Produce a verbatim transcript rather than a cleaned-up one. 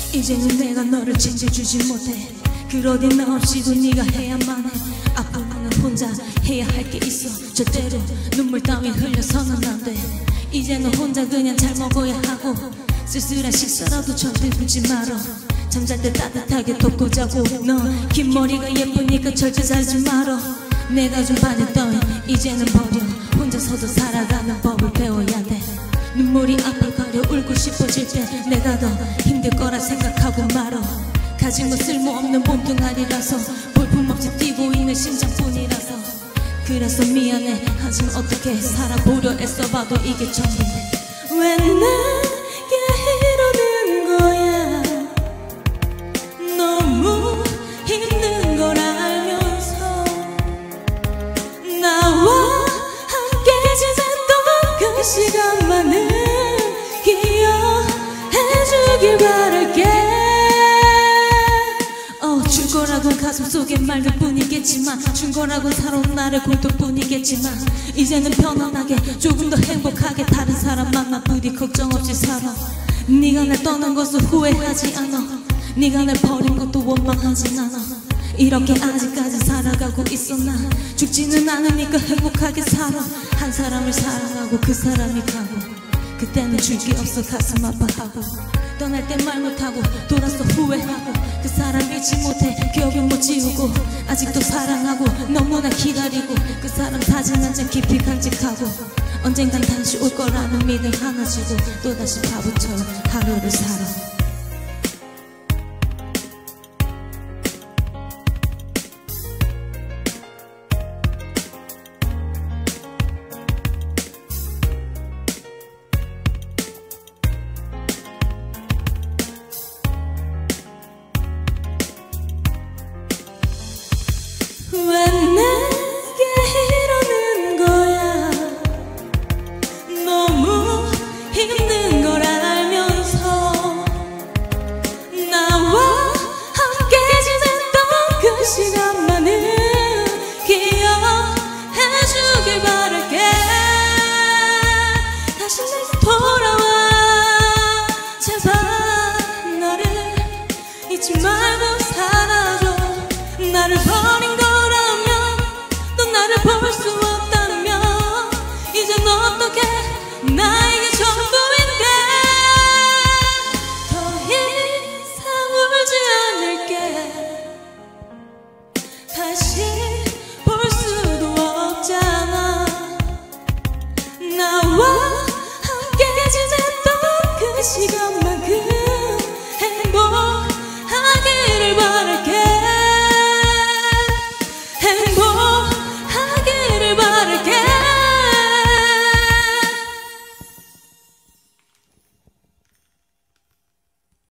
이제는 내가 너를 챙겨주지 못해. 그러니 나 없이도 네가 해야만 해. 앞으로는 혼자 해야 할 게 있어. 절대로 눈물 따윈 흘려서는 안 돼. 이제는 혼자 그냥 잘 먹어야 하고 쓸쓸한 식사라도 절대 두지 말어. 잠잘 때 따뜻하게 덮고 자고. 너 긴 머리가 예쁘니까 절대 자지 말어. 내가 좀 반을 떠 이제는 버려. 혼자서도 살아가는 법을 배워야 돼. 눈물이 앞을 가려 울고 싶어질 때 내가 더 힘들 거라 생각하고 말어. 가진 거 쓸모없는 몸뚱아리라서 볼품없이 뛰고 있는 심장뿐이라서. 그래서 미안해 하지만 어떻게 살아보려 애써봐도 이게 전부인데 왜 내게 이러는 거야. 너무 힘든 걸 알면서 나와 함께 지냈던 그 시간만은 기억해주길 바랄게. 줄 거라곤 가슴속에 맑을 뿐이겠지만 준 거라곤 살아온 나를 골도 뿐이겠지만 이제는 편안하게 조금 더 행복하게 다른 사람 만나 부디 걱정 없이 살아. 네가 날 떠난 것을 후회하지 않아. 네가 날 버린 것도 원망하진 않아. 이렇게 아직까지 살아가고 있어. 나 죽지는 않으니까 행복하게 살아. 한 사람을 사랑하고 그 사람이 가고 그때는 줄 게 없어 가슴 아파하고 떠날 때 말 못하고 돌아서 후회하고 그 사람 잊지 못해 기억은 못 지우고 아직도 사랑하고 너무나 기다리고 그 사람 사진 한 장 깊이 간직하고 언젠간 다시 올 거라는 믿음 하나 지고 또다시 바보처럼 하루를 살아.